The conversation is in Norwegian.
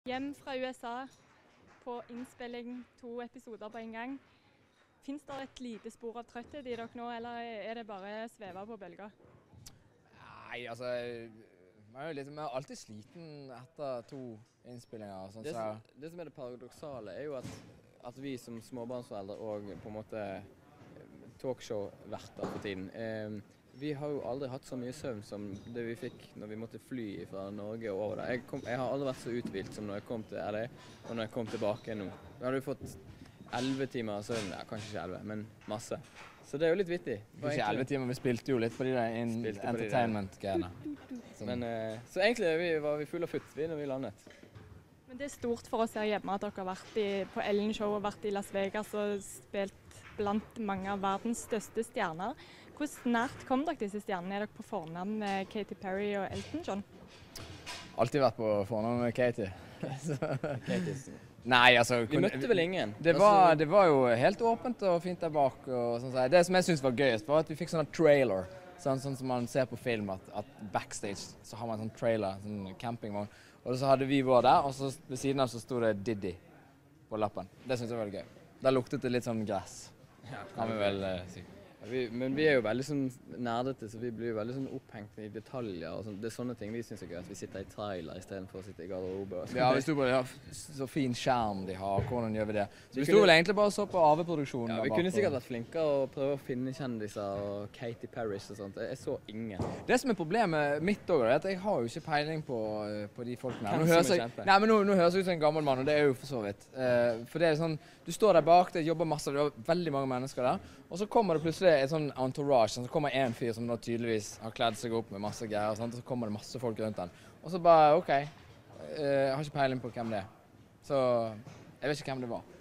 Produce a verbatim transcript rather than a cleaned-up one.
Hjem fra U S A på innspilling, to episoder på en gang. Finnes det et lite spor av trøtthet i dere nå, eller er det bare sveve på bølger? Nei, altså, man er jo liksom, man er alltid sliten etter to innspillinger. Sånn, det, så. som, det som er det paradoksale er jo at, at vi som småbarnsforeldre og på en måte talkshow-verter for tiden, eh, vi har jo aldri hatt så mye søvn som det vi fikk når vi måtte fly fra Norge og over der. Jeg, kom, jeg har aldri vært så uthvilt som når jeg kom til L A og når jeg kom tilbake nå. Vi hadde jo fått elleve timer søvn, ja, kanskje ikke elleve, men masse. Så det er jo litt vittig. Ikke elleve timer, vi spilte jo litt på de der entertainment-greiene. Eh, så egentlig vi, var vi full av futt vi når vi landet. Men det er stort for oss her hjemme at dere har vært i, på Ellen Show og vært i Las Vegas og spilt blant mange av verdens største stjerner. Hvor nært kom dere disse stjernene? Er dere på fornavn med Katy Perry og Elton John? Alltid vært på fornavn med Katy. Nei, altså... Vi møtte vel ingen? Det var, det var jo helt åpent og fint der bak. Og sånn. Det som jeg synes var gøyest var at vi fikk sånn trailer. Sånn, sånn som man ser på film, at, at backstage så har man en sånn trailer, sånn campingvogn. Og så hadde vi vært der, og så ved siden av så stod det Diddy på lappen. Det synes jeg var veldig gøy. Da luktet det litt sånn gress, kan vi vel uh, si. Vi, men vi er jo veldig sånn nerdete, så vi blir jo veldig sånn opphengt i detaljer og sånn. Det er sånne ting vi synes er gøy, at vi sitter i trailer i stedet for å sitte i garderobe. Ja, vi stod på det, ja, så fin skjerm de har, hvordan gjør vi det? Så vi stod vel egentlig bare og så på A V-produksjonen. Ja, vi kunne sikkert vært flinkere å prøve å finne kjendiser og Katy Perry og sånt. Jeg så ingen. Det som er problemet mitt også, er at jeg har jo ikke peiling på, på de folkene. Hvem nå som er jeg, kjente? nei, men nå, nå høres jeg ut som en gammel mann, og det er jo for så vidt. Uh, for det er sånn, du står der bak, det jobber masse, det er veldig mange mennesker der, og så kommer det plutselig et sånn entourage, så kommer en fyr som da tydeligvis har kledd seg opp med masse greier, og, sånt, og så kommer det masse folk rundt den. Og så bare, ok, uh, jeg har ikke peiling på hvem det er. Så jeg vet ikke hvem det var.